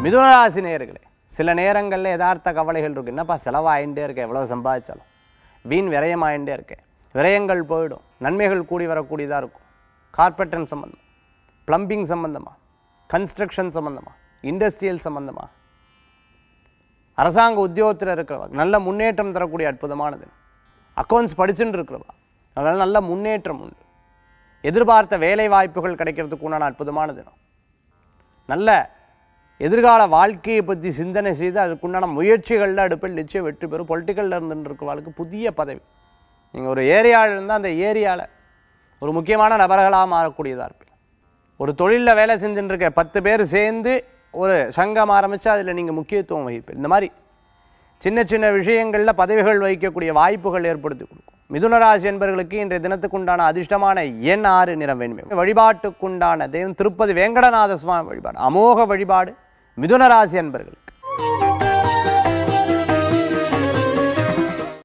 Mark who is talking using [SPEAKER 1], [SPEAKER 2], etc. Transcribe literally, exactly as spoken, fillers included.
[SPEAKER 1] மிதுனராசி நேயர்களே, சில நேரங்களில் யதார்த்த கவலைகள் இருக்குது. என்னப்பா செலவாயிட்டே இருக்கேன், எவ்வளோ சம்பாதிச்சாலும் வீண் விரயமாயிட்டே இருக்கேன், விரயங்கள் போயிடும், நன்மைகள் கூடி வரக்கூடியதாக இருக்கும். கார்பெட்டர் சம்மந்தம், ப்ளம்பிங் சம்மந்தமாக, கன்ஸ்ட்ரக்ஷன் சம்மந்தமாக, இண்டஸ்ட்ரியல் சம்மந்தமாக, அரசாங்க உத்தியோகத்தில் இருக்கிறவா நல்ல முன்னேற்றம் தரக்கூடிய அற்புதமானது. அக்கௌண்ட்ஸ் படிச்சுட்டு இருக்கிறவா அதனால் நல்ல முன்னேற்றம் உண்டு. எதிர்பார்த்த வேலை வாய்ப்புகள் கிடைக்கிறதுக்கு உண்டான அற்புதமான தினம். நல்ல எதிர்கால வாழ்க்கையை பற்றி சிந்தனை செய்து அதுக்குண்டான முயற்சிகளில் அடுப்பில் நிச்சயம் வெற்றி பெறும். பொலிட்டிக்கலில் இருந்துட்டு இருக்கிறவர்களுக்கு புதிய பதவி, நீங்கள் ஒரு ஏரியாவில் இருந்தால் அந்த ஏரியாவில் ஒரு முக்கியமான நபர்களாக மாறக்கூடியதாக இருப்பீங்க. ஒரு தொழிலில் வேலை செஞ்சுட்டு இருக்க பத்து பேர் சேர்ந்து ஒரு சங்கம் ஆரம்பித்து அதில் நீங்கள் முக்கியத்துவம் வகிப்பீங்க. இந்த மாதிரி சின்ன சின்ன விஷயங்களில் பதவிகள் வகிக்கக்கூடிய வாய்ப்புகள் ஏற்படுத்தி கொடுக்கும். மிதுனராசி என்பவர்களுக்கு இன்றைய தினத்துக்குண்டான அதிர்ஷ்டமான எண் ஆறு, நிறம் வேண்டுமே. வழிபாட்டுக்குண்டான தெய்வம் திருப்பதி வேங்கடநாத சுவாமி வழிபாடு, அமோக வழிபாடு மிதுனராசி என்பவர்களுக்கு.